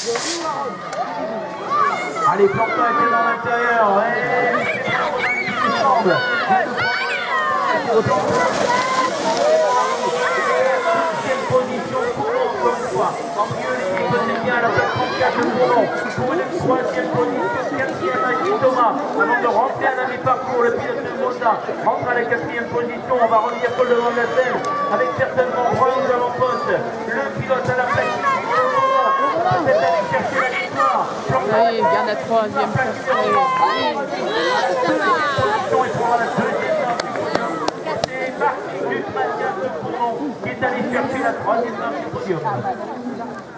Allez, Plantin était dans l'intérieur. Position pour encore une fois. En milieu, l'équipe c'est bien la place 34 de Bourlon. Pour une troisième position, quatrième à Guy Thomas. Avant de rentrer à la mi-parcours, le pilote de Mosa rentre à la quatrième position. On va revenir sur le devant de la scène avec certainement Roy aux avant-postes. Le pilote à la plaque. Peut-être aller chercher la victoire. Oui, il vient la troisième place. Et pour la deuxième marque. C'est Marc du Mathias de Bourlon qui est allé chercher la troisième marque du podium.